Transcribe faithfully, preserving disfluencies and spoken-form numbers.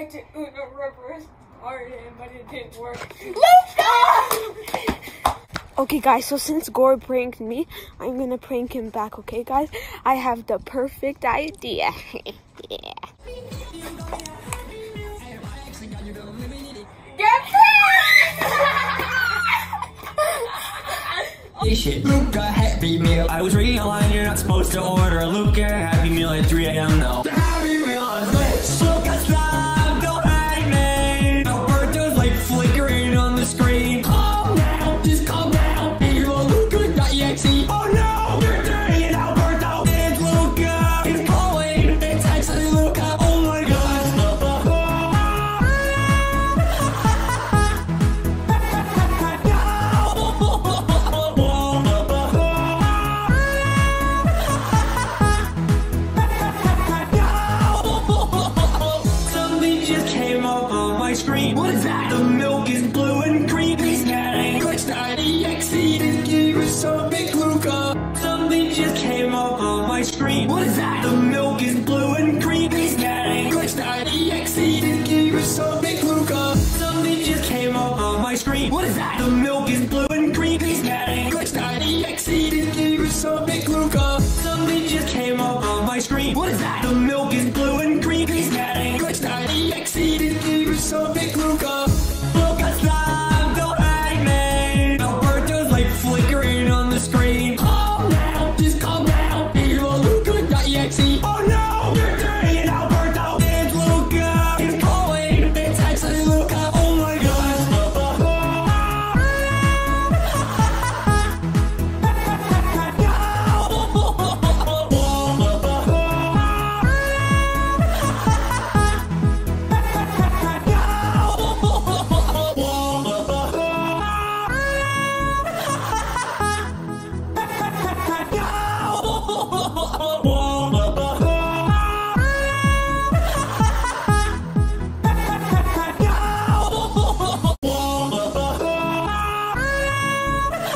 tried to Uno reverse start it, but it didn't work. LUCA! Okay, guys, so since Gore pranked me, I'm gonna prank him back, okay, guys? I have the perfect idea. Yeah. Get This shit, LUCA Happy Meal. I was reading online, you're not supposed to order a LUCA Happy Meal at three A M though. The Happy Meal is lit. LUCA slime, don't hate me. Alberto's like flickering on the screen. Calm down, just calm down. Here's a LUCA dot E X E. Oh no, you're dirty and Alberto. It's LUCA, it's calling. It's actually LUCA. Oh my god. Screen. What is that? The milk is blue and green. He's getting glitched dot E X E. This game is so big, LUCA. Something just came up on my screen. What is that? The milk is blue and green. He's getting glitched dot E X E. This game is so big, LUCA. Something just came up on my screen. What is that? The milk is blue and green. He's getting glitched dot E X E. This game is so big, LUCA. Something just came up on my screen. What is that? The milk is blue and green. He's getting glitched dot E X E. This game is so big, LUCA.